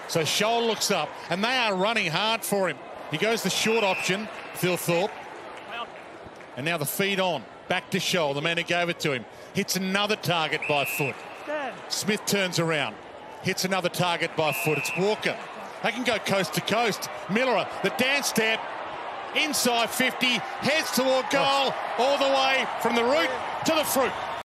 So Scholl looks up, and they are running hard for him. He goes the short option, Phil Thorpe. And now the feed on. Back to Scholl, the man who gave it to him. Hits another target by foot. Smith turns around. Hits another target by foot. It's Walker. They can go coast to coast. Miller, the dance step. Inside 50. Heads toward goal. All the way from the root to the fruit.